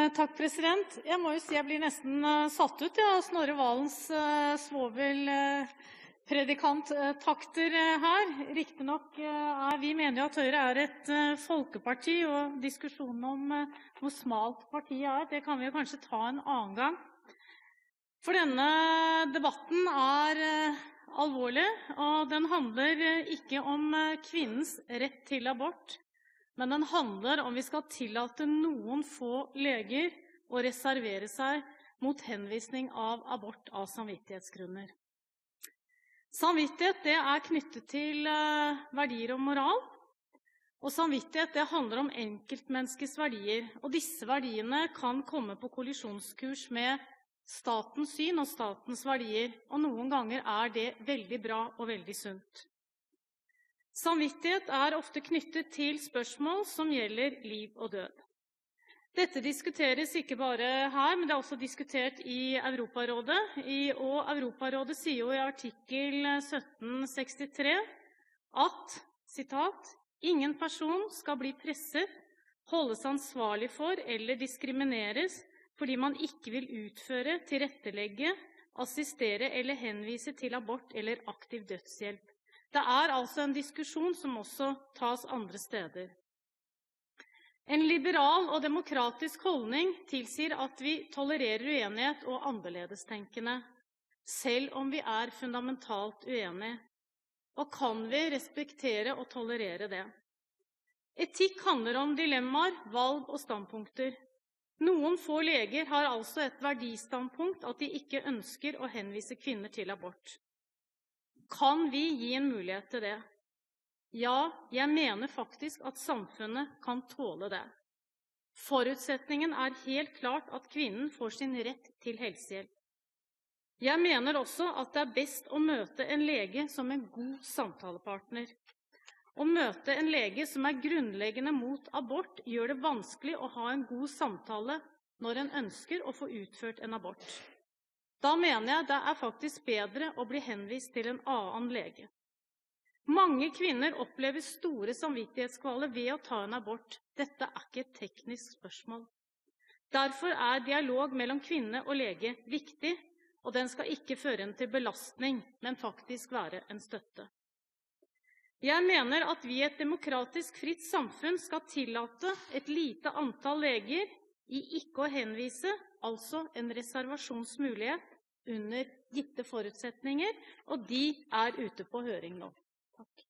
Takk, president. Jeg må jo si jeg blir nesten satt ut av Snorre Valens svovelpredikanttakter her. Riktignok vi mener jo at Høyre er et folkeparti, og diskusjonen om hvor smalt partiet det kan vi jo kanskje ta en annen gang. For denne debatten alvorlig, og den handler ikke om kvinnens rett til abort, men den handler om vi skal tillate noen få leger å reservere seg mot henvisning av abort av samvittighetsgrunner. Samvittighet det knyttet til verdier og moral, og samvittighet det handler om enkeltmenneskets verdier, og disse verdiene kan komme på kollisjonskurs med statens syn og statens verdier, og noen ganger det veldig bra og veldig sunt. Samvittighet ofte knyttet til spørsmål som gjelder liv og død. Dette diskuteres ikke bare her, men det også diskutert i Europarådet. Og Europarådet sier jo i artikkel 1763 at, sitat, «Ingen person skal bli presset, holdes ansvarlig for eller diskrimineres fordi man ikke vil utføre, tilrettelegge, assistere eller henvise til abort eller aktiv dødshjelp». Det altså en diskusjon som også tas andre steder. En liberal og demokratisk holdning tilsier at vi tolererer uenighet og annerledestenkende, selv om vi fundamentalt uenige. Og kan vi respektere og tolerere det? Etikk handler om dilemmaer, valg og standpunkter. Noen få leger har altså et verdistandpunkt at de ikke ønsker å henvise kvinner til abort. Kan vi gi en mulighet til det? Ja, jeg mener faktisk at samfunnet kan tåle det. Forutsetningen helt klart at kvinnen får sin rett til helsehjelp. Jeg mener også at det best å møte en lege som en god samtalepartner. Å møte en lege som grunnleggende mot abort gjør det vanskelig å ha en god samtale når en ønsker å få utført en abort. Da mener jeg det faktisk bedre å bli henvist til en annen lege. Mange kvinner opplever store samvittighetskvaler ved å ta en abort. Dette ikke et teknisk spørsmål. Derfor dialog mellom kvinne og lege viktig, og den skal ikke føre en til belastning, men faktisk være en støtte. Jeg mener at vi i et demokratisk fritt samfunn skal tillate et lite antall leger i ikke å henvise, altså en reservasjonsmulighet under gitte forutsetninger, og de ute på høring nå. Takk.